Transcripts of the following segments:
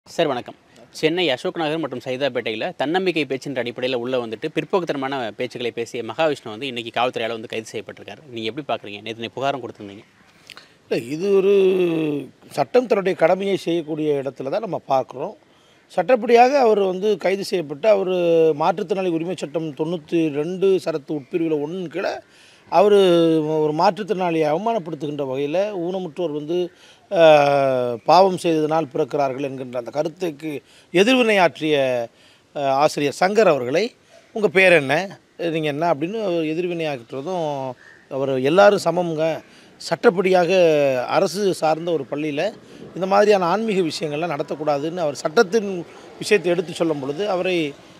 Sir வணக்கம். சென்னை அசோக் நகர் மற்றும் சைதாப்பேட்டையில் தன்னம்பிக்கை பேச்சின் அடிப்படையில் உள்ளே வந்துட்டு பிற்போக்குத்தனமான பேச்சுக்களை பேசிய மகாவிஷ்ணு வந்து இன்றைக்கி காவல்துறையால் வந்து கைது செய்யப்பட்டிருக்காரு. நீங்கள் எப்படி பார்க்குறீங்க? நேற்று புகாரம் கொடுத்துருந்தீங்க. இல்லை, இது ஒரு சட்டம் தன்னுடைய கடமையை செய்யக்கூடிய இடத்துல தான் நம்ம பார்க்குறோம். சட்டப்படியாக அவர் கைது செய்யப்பட்டு அவர் மாற்றுத்திறனாளி உரிமை சட்டம் 92 சரத்து உட்பிரிவில் 1 கீழே அவர் ஒரு மாற்றுத்திறனாளியை அவமானப்படுத்துகின்ற வகையில் ஊனமுற்றோர் பாவம் செய்ததனால் பிறக்கிறார்கள் என்கின்ற அந்த கருத்துக்கு எதிர்வினையாற்றிய ஆசிரியர் சங்கர் அவர்களை உங்கள் பேர் என்ன, நீங்கள் என்ன அப்படின்னு எதிர்வினையாற்றுறதும், அவர் எல்லாரும் சமம்ங்க, சட்டப்படியாக அரசு சார்ந்த ஒரு பள்ளியில் இந்த மாதிரியான ஆன்மீக விஷயங்கள்லாம் நடத்தக்கூடாதுன்னு அவர் சட்டத்தின் விஷயத்தை எடுத்து சொல்லும் பொழுது அவரை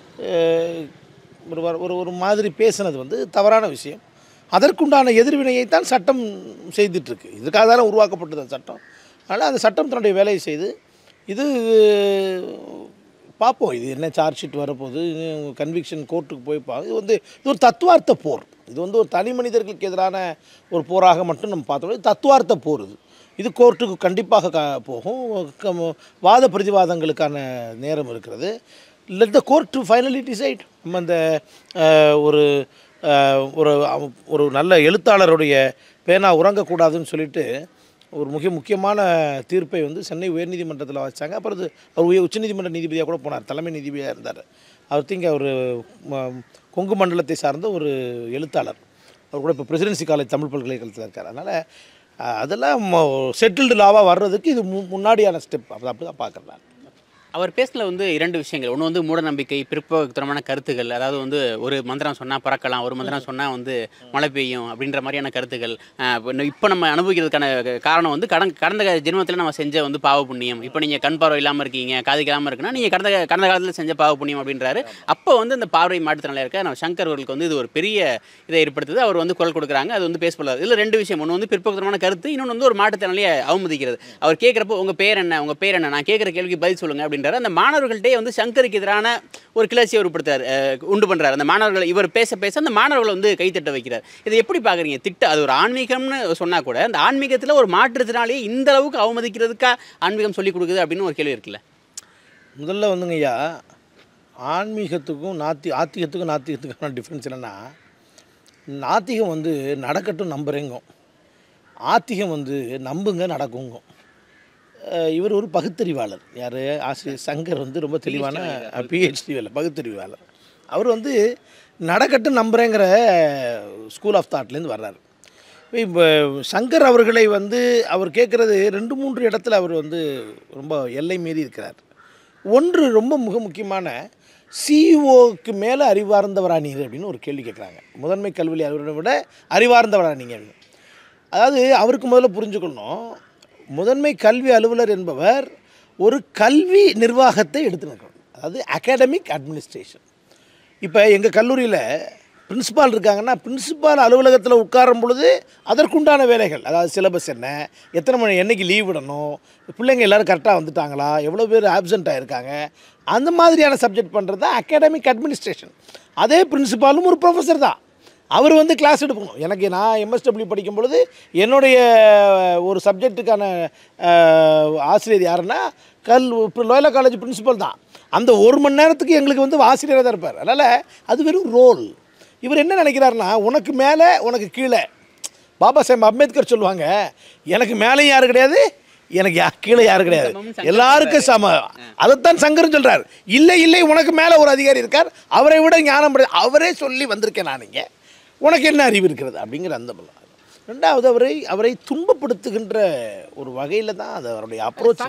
ஒரு ஒரு மாதிரி பேசினது தவறான விஷயம். அதற்குண்டான எதிர்வினையைத்தான் சட்டம் செய்துட்டுருக்கு. இதுக்காக தானே உருவாக்கப்பட்டது அந்த சட்டம். அதனால் அந்த சட்டம் தன்னுடைய வேலையை செய்து இது பார்ப்போம். இது என்ன சார்ஜ் ஷீட் வரப்போகுது, கன்விக்ஷன் கோர்ட்டுக்கு போய்ப்பாங்க. இது ஒரு தத்துவார்த்த போர். இது ஒரு தனி மனிதர்களுக்கு எதிரான ஒரு போராக மட்டும் நம்ம பார்த்தோம். தத்துவார்த்த போர். இது கோர்ட்டுக்கு கண்டிப்பாக போகும். வாத பிரதிவாதங்களுக்கான நேரம் இருக்கிறது. Let the court to finally decide. நம்ம அந்த ஒரு ஒரு நல்ல எழுத்தாளருடைய பேனா உறங்கக்கூடாதுன்னு சொல்லிட்டு ஒரு முக்கியமான தீர்ப்பை சென்னை உயர்நீதிமன்றத்தில் வச்சாங்க. அப்புறம் அவர் உச்சநீதிமன்ற நீதிபதியாக கூட போனார், தலைமை நீதிபதியாக இருந்தார். அவர் கொங்கு மண்டலத்தை சார்ந்த ஒரு எழுத்தாளர். அவர் கூட இப்போ பிரசிடென்சி காலேஜ் தமிழ் பல்கலைக்கழகத்தில் இருக்கார். அதனால் அதெல்லாம் செட்டில்டு லாவாக வர்றதுக்கு இது முன்னாடியான ஸ்டெப். அப்படி தான் பார்க்குறேன் நான். அவர் பேசின 2 விஷயங்கள். ஒன்று மூடநம்பிக்கை, பிற்போக்குத்தனமான கருத்துக்கள். அதாவது ஒரு மந்திரம் சொன்னால் பறக்கலாம், ஒரு மந்திரம் சொன்னால் மழை பெய்யும் அப்படின்ற மாதிரியான கருத்துக்கள். இப்போ நம்ம அனுபவிக்கிறதுக்கான காரணம் கடந்த ஜென்மத்தில் நம்ம செஞ்ச பாவ புண்ணியம். இப்போ நீங்கள் கண் பார்வை இல்லாமல் இருக்கீங்க, காது இல்லாமல் இருக்குன்னா நீங்கள் கடந்த காலத்தில் செஞ்ச பாவ புண்ணியம் அப்படின்றாரு. அப்போ இந்த பார்வை மாற்றுத்திறனாளியாக இருக்க நம்ம சங்கர் அவர்களுக்கு இது ஒரு பெரிய இதை ஏற்படுத்துது. அவர் குரல் கொடுக்குறாங்க. அது பேசப்படாது. இதில் 2 விஷயம். ஒன்று பிற்போக்குத்தனமான கருத்து, இன்னொன்று ஒரு மாற்றுத்திறனாளியை அவமதிக்கிறது. அவர் கேட்குறப்போ உங்கள் பேர் என்ன, உங்கள் பேர் என்ன, நான் கேட்குற கேள்விக்கு பதில் சொல்லுங்கள் அப்படின்னு அந்த மாணவர்கள்ட்டே சங்கருக்கு எதிரான ஒரு கிளர்ச்சியை உண்டு பண்றாரு. அந்த மாணவர்கள் இவர் பேச அந்த மாணவர்களை கைத்தட்ட வைக்கிறார். இதை எப்படி பாக்குறீங்க? அது ஒரு ஆன்மீகம்னு சொன்னா கூட அந்த ஆன்மீகத்தில் ஒரு மாற்றுத்திறனாளியை இந்த அளவுக்கு அவமதிக்கிறதுக்கா ஆன்மீகம் சொல்லிக் கொடுக்குது அப்படின்னு ஒரு கேள்வி இருக்குல்ல. முதல்ல ஐயா, ஆன்மீகத்துக்கும் நாத்திகத்துக்கான டிஃப்ரென்ஸ் என்னென்னா, நாத்திகம் நடக்கட்டும் நம்புறேங்கும், ஆத்திகம் நம்புங்க நடக்குங்கும். இவர் ஒரு பகுத்தறிவாளர். யார்? ஆசிரியர் சங்கர் ரொம்ப தெளிவான பிஹெச்டி வேலை, பகுத்தறிவாளர். அவர் நடக்கட்டும் நம்புகிறேங்கிற ஸ்கூல் ஆஃப் தாட்லேருந்து வர்றாரு. இப்போ சங்கர் அவர்களை அவர் கேட்குறது 2-3 இடத்துல அவர் ரொம்ப எல்லை மீறி இருக்கிறார். ஒன்று ரொம்ப முக்கியமான, சிஇஓக்கு மேலே அறிவார்ந்தவரா நீர் அப்படின்னு ஒரு கேள்வி கேட்குறாங்க. முதன்மை கல்வி அலுவலரை விட அறிவார்ந்தவரா நீங்கள்? அதாவது அவருக்கு முதல்ல புரிஞ்சுக்கணும், முதன்மை கல்வி அலுவலர் என்பவர் ஒரு கல்வி நிர்வாகத்தை எடுத்துக்கணும். அதாவது அகாடமிக் அட்மினிஸ்ட்ரேஷன். இப்போ எங்கள் கல்லூரியில் பிரின்சிபால் இருக்காங்கன்னா, பிரின்சிபால் அலுவலகத்தில் உட்காரும் பொழுது அதற்குண்டான வேலைகள், அதாவது சிலபஸ் என்ன, எத்தனை மணி, என்றைக்கு லீவ் விடணும், பிள்ளைங்க எல்லோரும் கரெக்டாக வந்துட்டாங்களா, எவ்வளோ பேர் ஆப்சண்ட் ஆகிருக்காங்க, அந்த மாதிரியான சப்ஜெக்ட் பண்ணுறது தான் அகாடமிக் அட்மினிஸ்ட்ரேஷன். அதே பிரின்சிபாலும் ஒரு ப்ரொஃபஸர் தான். அவர் கிளாஸ் எடுக்கணும். நான் எம்எஸ்டபிள்யூ படிக்கும் பொழுது என்னுடைய ஒரு சப்ஜெக்ட்டுக்கான ஆசிரியர் யாருன்னா லோயலா காலேஜ் பிரின்சிபல் தான். அந்த 1 மணி நேரத்துக்கு எங்களுக்கு ஆசிரியராக தான் இருப்பார். அதனால் அது வெறும் ரோல். இவர் என்ன நினைக்கிறாருன்னா, உனக்கு மேலே உனக்கு கீழே. பாபா சாஹேப் அம்பேத்கர் சொல்லுவாங்க, எனக்கு மேலேயும் யாரும் கிடையாது, எனக்கு கீழே யாரும் கிடையாது, எல்லாருக்கும் சம. அதைத்தான் சங்கரும் சொல்கிறார். இல்லை உனக்கு மேலே ஒரு அதிகாரி இருக்கார், அவரை விட ஞானம், அவரே சொல்லி வந்திருக்கேன் நான், இங்கே உனக்கு என்ன அறிவு இருக்கிறது அப்படிங்கிற அந்த பலம். 2வது, அவரை துன்பப்படுத்துகின்ற ஒரு வகையில் தான் அது அவருடைய அப்ரோச்.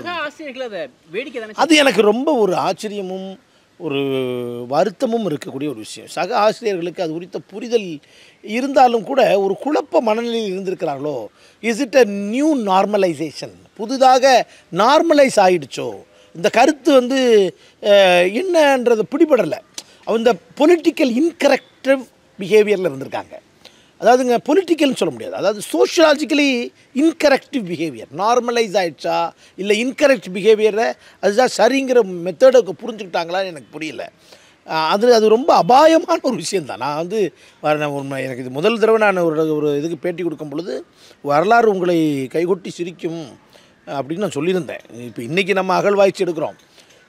அது எனக்கு ரொம்ப ஒரு ஆச்சரியமும் ஒரு வருத்தமும் இருக்கக்கூடிய ஒரு விஷயம். சக ஆசிரியர்களுக்கு அது குறித்த புரிதல் இருந்தாலும் கூட ஒரு குழப்ப மனநிலையில் இருந்திருக்கிறார்களோ. Is it a new normalisation? புதிதாக நார்மலைஸ் ஆகிடுச்சோ? இந்த கருத்து என்னன்றது பிடிபடலை. இந்த பொலிட்டிக்கல் இன்கரெக்டிவ் பிஹேவியரில் இருந்திருக்காங்க. அதாவதுங்க, பொலிட்டிக்கல்னு சொல்ல முடியாது, அதாவது சோஷியாலஜிக்கலி இன்கரெக்டிவ் பிஹேவியர் நார்மலைஸ் ஆகிடுச்சா, இல்லை இன்கரெக்ட் பிஹேவியரை அதுதான் சரிங்கிற மெத்தடை புரிஞ்சுக்கிட்டாங்களான்னு எனக்கு புரியல. அது ரொம்ப அபாயமான ஒரு விஷயந்தான். எனக்கு இது முதல் தடவை நான் ஒரு இதுக்கு பேட்டி கொடுக்கும் பொழுது, வரலாறு உங்களை கைகொட்டி சிரிக்கும் அப்படின்னு நான் சொல்லியிருந்தேன். இப்போ இன்றைக்கி நம்ம அகழ்வாய்ச்சி எடுக்கிறோம்.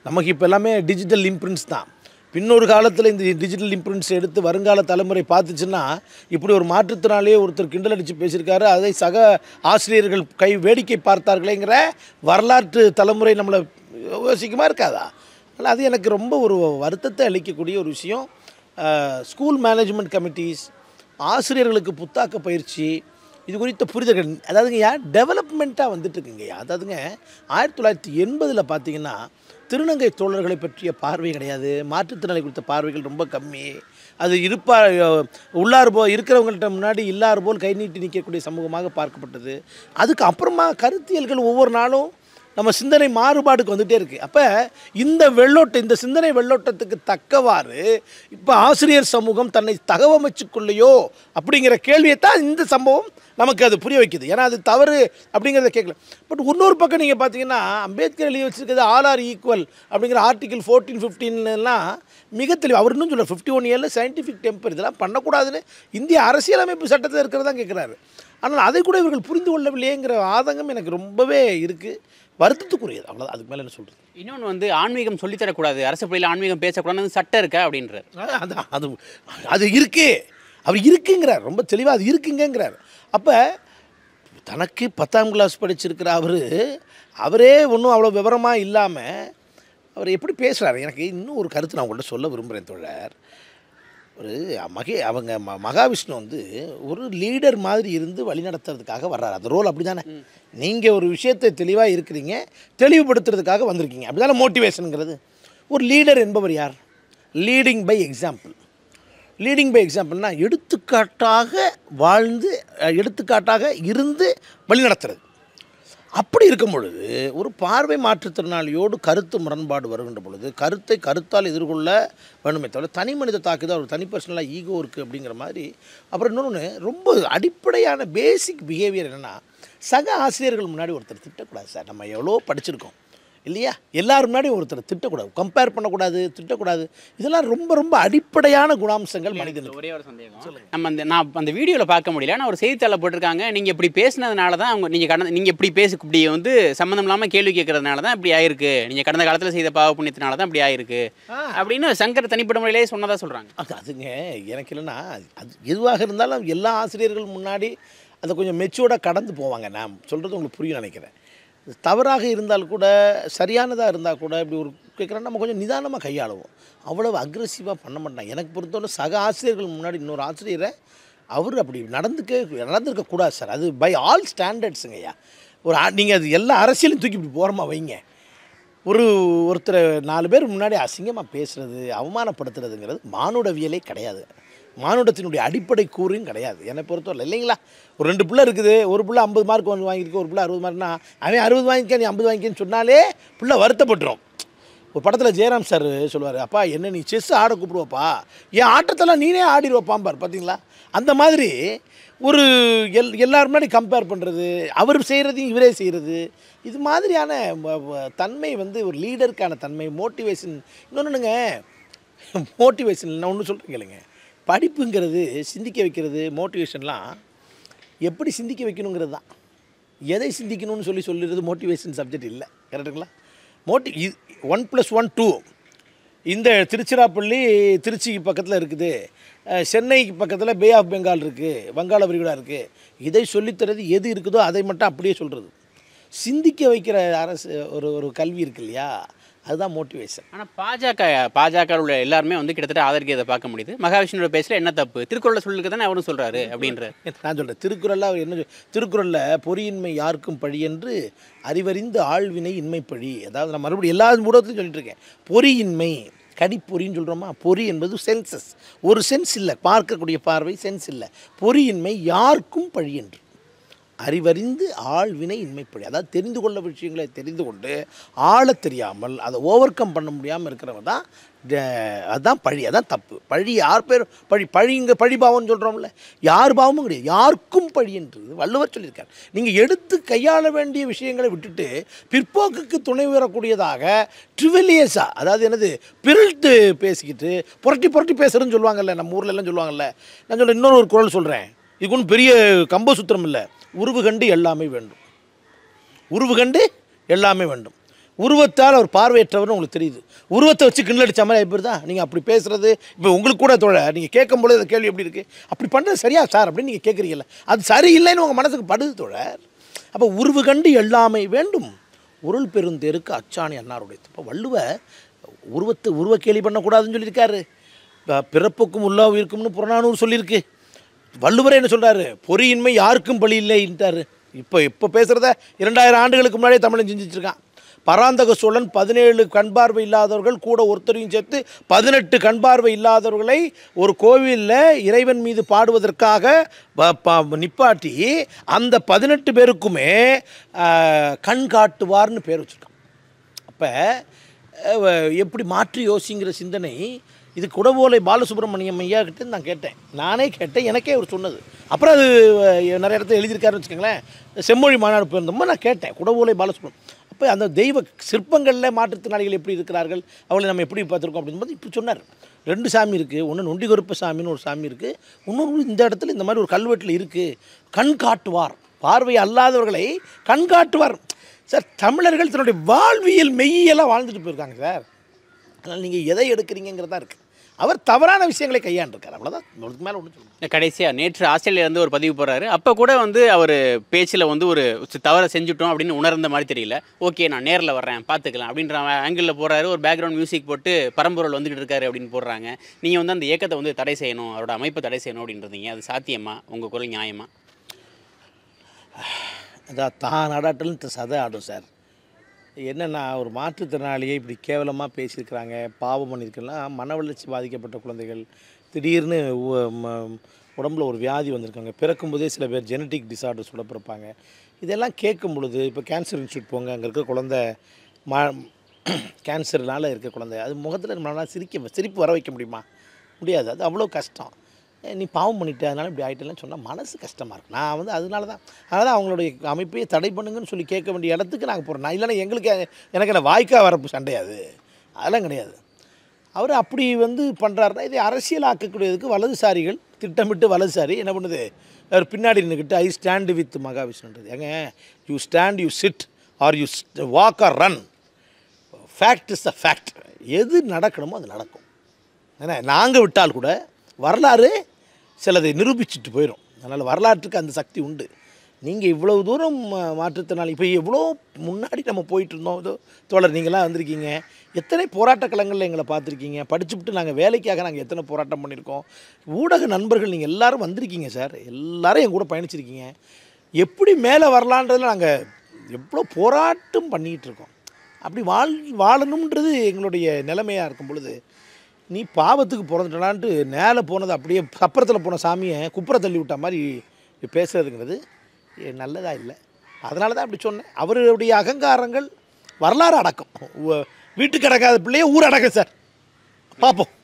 நமக்கு இப்போ எல்லாமே டிஜிட்டல் இம்ப்ரிண்ட்ஸ் தான். பின்னொரு காலத்தில் இந்த டிஜிட்டல் இம்ப்ரிண்ட்ஸ் எடுத்து வருங்கால தலைமுறை பார்த்துச்சுன்னா, இப்படி ஒரு மாற்றுத்திறனாளியே ஒருத்தர் கிண்டல் அடித்து பேசியிருக்காரு, அதை சக ஆசிரியர்கள் வேடிக்கை பார்த்தார்களேங்கிற வரலாற்று தலைமுறை நம்மளை யோசிக்குமா இருக்காதா? அதனால் அது எனக்கு ரொம்ப ஒரு வருத்தத்தை அளிக்கக்கூடிய ஒரு விஷயம். ஸ்கூல் மேனேஜ்மெண்ட் கமிட்டிஸ், ஆசிரியர்களுக்கு புத்தாக்க பயிற்சி, இது குறித்த புரிதல்கள், அதாவதுங்க டெவலப்மெண்ட்டாக வந்துட்டுருக்குங்கய்யா. அதாவதுங்க 1980 பார்த்தீங்கன்னா திருநங்கை தோழர்களை பற்றிய பார்வை கிடையாது, மாற்றுத்திறனாளி குறித்த பார்வைகள் ரொம்ப கம்மி. அது உள்ளார் இருக்கிறவங்கள்ட்ட முன்னாடி இல்லார் போல் கை நீட்டி நிற்கக்கூடிய சமூகமாக பார்க்கப்பட்டது. அதுக்கு அப்புறமா கருத்தியல்கள் ஒவ்வொரு நாளும் நம்ம சிந்தனை மாறுபாடுக்கு வந்துகிட்டே இருக்குது. அப்போ இந்த சிந்தனை வெள்ளோட்டத்துக்கு தக்கவாறு இப்போ ஆசிரியர் சமூகம் தன்னை தகவமைச்சுக்கொள்ளையோ அப்படிங்கிற கேள்வியை தான் இந்த சம்பவம் நமக்கு அது புரிய வைக்குது. ஏன்னா அது தவறு அப்படிங்கிறத கேட்கல. பட் இன்னொரு பக்கம் நீங்கள் பார்த்தீங்கன்னா அம்பேத்கர் எழுதி வச்சுருக்கிறது ஆல் ஆர் ஈக்குவல் அப்படிங்கிற ஆர்டிகிள் 14, 15லாம் மிக தெளிவு. அவர் இன்னும் சொல்ல 51 இயரில் சயின்டிஃபிக் டெம்பர் இதெல்லாம் பண்ணக்கூடாதுன்னு இந்திய அரசியலமைப்பு சட்டத்தில் இருக்கிறதா கேட்குறாரு. ஆனால் அதை கூட இவர்கள் புரிந்து கொள்ளவில்லையேங்கிற ஆதங்கம் எனக்கு ரொம்பவே இருக்குது, வருத்தத்துக்குரியது. அவ்வளோதான், அதுக்கு மேலே என்ன சொல்கிறது. இன்னொன்று வந்து ஆன்மீகம் சொல்லித்தரக்கூடாது, அரசு பள்ளியில் ஆன்மீகம் பேசக்கூடாதுன்னு சட்டம் இருக்கா அப்படின்றார். அது இருக்குது, அவர் இருக்குங்கிறார், ரொம்ப தெளிவாக அது இருக்குங்கிறார். அப்போ தனக்கு 10ஆம் கிளாஸ் படிச்சிருக்கிற அவரே ஒன்றும் அவ்வளோ விவரமாக இல்லாமல் அவர் எப்படி பேசுகிறார். எனக்கு இன்னும் ஒரு கருத்து நான் உங்கள்கிட்ட சொல்ல விரும்புகிறேன் தோழர். அவங்க மகாவிஷ்ணு வந்து ஒரு லீடர் மாதிரி இருந்து வழிநடத்துறதுக்காக வர்றாரு. அந்த ரோல் அப்படி தானே. நீங்கள் ஒரு விஷயத்தை தெளிவாக இருக்கிறீங்க, தெளிவுபடுத்துறதுக்காக வந்திருக்கீங்க, அப்படி தானே மோட்டிவேஷனுங்கிறது. ஒரு லீடர் என்பவர் யார்? Leading by example. Leading by எக்ஸாம்பிள்னால் எடுத்துக்காட்டாக வாழ்ந்து எடுத்துக்காட்டாக இருந்து வழிநடத்துறது. அப்படி இருக்கும் பொழுது ஒரு பார்வை மாற்றுத்திறனாளியோடு கருத்து முரண்பாடு வருகின்ற பொழுது கருத்தை கருத்தால் எதிர்கொள்ள வேணுமே தவிர தனி மனித தாக்குதல் ஒரு தனி பர்சனலாக ஈகோ இருக்குது அப்படிங்கிற மாதிரி. அப்புறம் இன்னொன்று ரொம்ப அடிப்படையான பேசிக் பிஹேவியர் என்னென்னா, சக ஆசிரியர்கள் முன்னாடி ஒருத்தர் திட்டக்கூடாது சார். நம்ம எவ்வளோ படிச்சிருக்கோம் இல்லையா, எல்லாரும் முன்னாடி ஒருத்தர் திட்டக்கூடாது, கம்பேர் பண்ணக்கூடாது, திட்டக்கூடாது. இதெல்லாம் ரொம்ப ரொம்ப அடிப்படையான குணாம்சங்கள் மனிதனுக்கு. ஒரே ஒரு சந்தேகம், நான் அந்த வீடியோவில் பார்க்க முடியல, ஆனால் ஒரு செய்தித்தாளில் போட்டிருக்காங்க, நீங்கள் இப்படி பேசினதுனால தான் நீங்கள் இப்படி வந்து சம்மந்தம் இல்லாமல் கேள்வி கேட்கறதுனால தான் இப்படி ஆயிருக்கு, நீங்கள் கடந்த காலத்தில் செய்த பாவ புண்ணியத்தினால தான் இப்படி ஆயிருக்கு அப்படின்னு சங்கர் தனிப்பட்ட முறையிலே சொன்னதாக சொல்கிறாங்க. அதுங்க எனக்கு இல்லைன்னா, அது எதுவாக இருந்தாலும் எல்லா ஆசிரியர்கள் முன்னாடி அதை கொஞ்சம் மெச்சூர்டாக கடந்து போவாங்க. நான் சொல்கிறது உங்களுக்கு புரியும் நினைக்கிறேன். தவறாக இருந்தால் கூட, சரியானதாக இருந்தால் கூட, இப்படி ஒரு கேட்குறேன்னா நம்ம கொஞ்சம் நிதானமாக கையாளுவோம். அவ்வளவு அக்ரெசிவாக பண்ண மாட்டேன். எனக்கு பொறுத்தவரை சக ஆசிரியர்கள் முன்னாடி இன்னொரு ஆசிரியரை அவர் அப்படி நடந்திருக்கக்கூடாது சார். அது பை ஆல் ஸ்டாண்டர்ட்ஸுங்கய்யா. நீங்கள் அது எல்லா அரசியலும் தூக்கி இப்படி போகிறமா வைங்க. ஒருத்தரை 4 பேர் முன்னாடி அசிங்கமாக பேசுகிறது, அவமானப்படுத்துறதுங்கிறது மானுடவியலே கிடையாது, மானுடத்தினுடைய அடிப்படை கூறும் கிடையாது என்னை பொறுத்தவரை, இல்லைங்களா? ஒரு 2 பிள்ளை இருக்குது, ஒரு பிள்ளை 50 மார்க் வந்து வாங்கியிருக்கு, ஒரு பிள்ளை 60 மார்க்னா அவன் 60 வாங்கிக்க நீ 50 வாங்கிக்கன்னு சொன்னாலே பிள்ளை வருத்தப்பட்டுரும். ஒரு படத்தில் ஜெயராம் சார் சொல்லுவார், அப்பா என்ன நீ செஸ் ஆட கூப்பிடுவப்பா, என் ஆட்டத்தெல்லாம் நீனே ஆடிடுவப்பாம்பார். பார்த்தீங்களா? அந்த மாதிரி ஒரு எல்லாரும் முன்னாடி கம்பேர் பண்ணுறது, அவர் செய்கிறதையும் இவரே செய்கிறது, இது மாதிரியான தன்மை வந்து ஒரு லீடருக்கான தன்மை. மோட்டிவேஷன் இன்னொன்றுங்க, மோட்டிவேஷன் நான் ஒன்று சொல்கிறேன் கேளுங்க. படிப்புங்கிறது சிந்திக்க வைக்கிறது, மோட்டிவேஷன்லாம் எப்படி சிந்திக்க வைக்கணுங்கிறது தான். எதை சிந்திக்கணும்னு சொல்லிடுறது மோட்டிவேஷன் சப்ஜெக்ட் இல்லை. கரெக்டுங்களா? 1+1 2. இந்த திருச்சிராப்பள்ளி திருச்சிக்கு பக்கத்தில் இருக்குது, சென்னைக்கு பக்கத்தில் பே ஆஃப் பெங்கால் இருக்குது, வங்காள விரிகுடா இருக்குது. இதை சொல்லித்தரது எது இருக்குதோ அதை மட்டும் அப்படியே சொல்கிறது. சிந்திக்க வைக்கிற அரசு ஒரு கல்வி இருக்கு இல்லையா, அதுதான் மோட்டிவேஷன். ஆனால் பாஜக உள்ள எல்லாருமே வந்து கிட்டத்தட்ட ஆதரிக்கிறதை பார்க்க முடியுது. மகாவிஷ்ணுவோட பேசல என்ன தப்பு, திருக்குறளில் சொல்லிருக்க தானே அவரும் சொல்கிறாரு அப்படின்ற. நான் சொல்கிறேன், திருக்குறளில் அவர் என்ன திருக்குறளில் பொறியின்மை யாருக்கும் பழி என்று அறிவறிந்து ஆழ்வினை இன்மை பழி. அதாவது நான் மறுபடியும் எல்லா ஊடகத்தையும் சொல்லிட்டு இருக்கேன். பொறியின்மை, கடிப்பொறின்னு சொல்கிறோமா, பொறி என்பது சென்சஸ், ஒரு சென்ஸ் இல்லை, பார்க்கக்கூடிய பார்வை சென்ஸ் இல்லை. பொறியின்மை யாருக்கும் பழி என்று அறிவறிந்து ஆழ்வினை இன்மைப்படி. அதாவது தெரிந்து கொள்ள விஷயங்களை தெரிந்து கொண்டு ஆழ தெரியாமல் அதை ஓவர் கம் பண்ண முடியாமல் இருக்கிறவங்க தான் அதுதான் பழி, அதான் தப்பு. பழி யார் பேர் பழிங்க பழி பாவம்னு சொல்கிறோம்ல, யார் பாவமும் கிடையாது, யாருக்கும் பழி என்று வள்ளுவர் சொல்லியிருக்கார். நீங்கள் எடுத்து கையாள வேண்டிய விஷயங்களை விட்டுட்டு பிற்போக்குக்கு துணை வரக்கூடியதாக ட்ரிவிலியஸாக, அதாவது என்னது பிரில்ட்டு பேசிக்கிட்டு புரட்டி பேசுகிறேன்னு சொல்லுவாங்கல்ல, நம்ம ஊரில் எல்லாம் சொல்லுவாங்கல்ல. நான் சொல்ல இன்னொரு குறள் சொல்கிறேன், இதுக்கு ஒன்றும் பெரிய கம்பசூத்திரம் இல்லை. உருவு கண்டு எல்லாமே வேண்டும், உருவு கண்டு எல்லாமே வேண்டும். உருவத்தால் அவர் பார்வையற்றவர்னு உங்களுக்கு தெரியுது. உருவத்தை வச்சு கிண்டல் அடித்த மாதிரி எப்படி தான் நீங்கள் அப்படி பேசுகிறது. இப்போ உங்களுக்கு கூட தோழர் நீங்கள் கேட்கும்போது அந்த கேள்வி எப்படி இருக்குது, அப்படி பண்ணுறது சரியா சார் அப்படின்னு நீங்கள் கேட்குறீங்கல்ல, அது சரியில்லைன்னு உங்கள் மனசுக்கு படுது தோழர். அப்போ உருவு கண்டு எல்லாமை வேண்டும், உருள் பெருந்தேருக்கு அச்சாணி அன்னாருடைய. இப்போ வள்ளுவ உருவ கேலி பண்ணக்கூடாதுன்னு சொல்லியிருக்காரு. பிறப்புக்கும் உள்ளா உயிருக்கும்னு புறநானூறு சொல்லியிருக்கு. வள்ளுவரே என்ன சொல்கிறாரு, பொறியின்மை யாருக்கும் பழி இல்லைன்ட்டார். இப்போ பேசுகிறத 2000 ஆண்டுகளுக்கு முன்னாடியே தமிழன் செஞ்சுருக்கான். பராந்தக சோழன் 17 கண் பார்வை இல்லாதவர்கள் கூட ஒருத்தரையும் சேர்த்து 18 கண் பார்வை இல்லாதவர்களை ஒரு கோவிலில் இறைவன் மீது பாடுவதற்காக நிப்பாட்டி அந்த 18 பேருக்குமே கண் காட்டுவார்னு பேர் வச்சுருக்கான். அப்போ எப்படி மாற்றி யோசிங்கிற சிந்தனை இது குடவோலை பாலசுப்ரமணியம் ஐயா கிட்ட நான் கேட்டேன், நானே கேட்டேன், எனக்கே அவர் சொன்னது. அப்புறம் அது நிறைய இடத்துல எழுதியிருக்காருன்னு வச்சுக்கோங்களேன். செம்மொழி மாநாடு போயிருந்தோமோ நான் கேட்டேன் குடவோலை பாலசுப்ரமணியம். அப்போ அந்த தெய்வ சிற்பங்களில் மாற்றுத்திறனாளிகள் எப்படி இருக்கிறார்கள், அவளை நம்ம எப்படி பார்த்துருக்கோம் அப்படின்போது இப்படி சொன்னார். 2 சாமி இருக்குது, ஒன்று நொண்டி கருப்ப சாமின்னு ஒரு சாமி இருக்குது, இன்னொரு இந்த இடத்துல இந்த மாதிரி ஒரு கல்வெட்டில் இருக்குது, கண் காட்டுவார், பார்வை அல்லாதவர்களை கண் காட்டுவார். சார் தமிழர்கள் தன்னுடைய வாழ்வியல் மெய்யெல்லாம் வாழ்ந்துட்டு போயிருக்காங்க சார். அதனால் நீங்கள் எதை எடுக்கிறீங்கிறதா இருக்குது. அவர் தவறான விஷயங்களை கையாண்டிருக்கார், அவ்வளோதான். உங்களுக்கு மேலே ஒன்று சொல்லுங்கள். கடைசியாக நேற்று ஆஸ்திரேலியாவிலேருந்து ஒரு பதிவு போகிறாரு. அப்போ கூட வந்து அவர் பேச்சில் வந்து ஒரு தவறை செஞ்சுட்டோம் அப்படின்னு உணர்ந்த மாதிரி தெரியல. ஓகே நான் நேரில் வர்றேன் பார்த்துக்கலாம் அப்படின்ற ஆங்கிளில் போகிறாரு. ஒரு பேக்ரவுண்ட் மியூசிக் போட்டு பரம்பொருள் வந்துக்கிட்டு இருக்காரு அப்படின்னு போடுறாங்க. நீங்கள் வந்து அந்த இயக்கத்தை வந்து தடை செய்யணும், அவரோட அமைப்பை தடை செய்யணும் அப்படின்றீங்க. அது சாத்தியமா? உங்கள் குரல் நியாயமா? அதான் தான் ஆடாட்டலும் சதை ஆடும் சார். என்னென்னா ஒரு மாற்றுத்திறனாளியை இப்படி கேவலமாக பேசியிருக்கிறாங்க, பாவம் பண்ணியிருக்கலாம். மன வளர்ச்சி பாதிக்கப்பட்ட குழந்தைகள் திடீர்னு உடம்புல ஒரு வியாதி வந்திருக்காங்க, பிறக்கும்போதே சில பேர் ஜெனட்டிக் டிசார்டர்ஸோட பிறப்பாங்க. இதெல்லாம் கேட்கும் பொழுது இப்போ கேன்சர் இன்ஸ்டியூட் போங்க, அங்கே இருக்க குழந்தை கேன்சர்னால் இருக்க குழந்தை அது முகத்தில் நம்மளால் சிரிப்பு வர வைக்க முடியுமா? முடியாது. அது அவ்வளோ கஷ்டம். நீ பாவம் பண்ணிட்ட அதனால் இப்படி ஆகிட்டேன்னு சொன்னால் மனசு கஷ்டமாக இருக்குது. நான் வந்து அதனால தான் அவங்களுடைய அமைப்பையே தடை பண்ணுங்கன்னு சொல்லி கேட்க வேண்டிய இடத்துக்கு நாங்கள் போகிறோம். நான் இல்லைன்னா எனக்கு என்ன வாய்க்கா வரப்பு சண்டையாது, அதெல்லாம் கிடையாது. அவர் அப்படி வந்து பண்ணுறாருன்னா இதை அரசியலாக்கக்கூடியதுக்கு வலதுசாரிகள் திட்டமிட்டு வலதுசாரி என்ன பண்ணுது, அவர் பின்னாடி நின்றுக்கிட்டு ஐ ஸ்டாண்டு வித் மகாவிஷ்ணுன்றது. ஏங்க you stand you sit or you walk or run, fact is the fact. எது நடக்கணுமோ அது நடக்கும். ஏன்னா நாங்கள் விட்டால் கூட வரலாறு சிலதை நிரூபிச்சுட்டு போயிடும். அதனால் வரலாற்றுக்கு அந்த சக்தி உண்டு. நீங்கள் இவ்வளோ தூரம் மாற்றுத்திறனாளி இப்போ எவ்வளோ முன்னாடி நம்ம போயிட்டு இருந்தோம். தோழர் நீங்களாம் வந்திருக்கீங்க, எத்தனை போராட்ட களங்களில் எங்களை பார்த்துருக்கீங்க. படிச்சுவிட்டு நாங்கள் வேலைக்காக நாங்கள் எத்தனை போராட்டம் பண்ணியிருக்கோம். ஊடக நண்பர்கள் நீங்கள் எல்லோரும் வந்திருக்கீங்க சார், எல்லோரும் என் கூட பயணிச்சிருக்கீங்க. எப்படி மேலே வரலான்றதில் நாங்கள் எவ்வளோ போராட்டம் பண்ணிகிட்டு இருக்கோம். அப்படி வாழணுன்றது எங்களுடைய நிலைமையாக இருக்கும் பொழுது நீ பாவத்துக்கு பிறந்துட்டலான்ட்டு மேலே போனது அப்படியே சப்பரத்தில் போன சாமியை குப்புற தள்ளி விட்ட மாதிரி பேசுகிறதுங்கிறது நல்லதாக இல்லை. அதனால தான் அப்படி சொன்னேன். அவருடைய அகங்காரங்கள் வரலாறு அடக்கம். வீட்டுக்கு அடக்காத பிள்ளையே ஊர் அடக்கம் சார். பார்ப்போம்.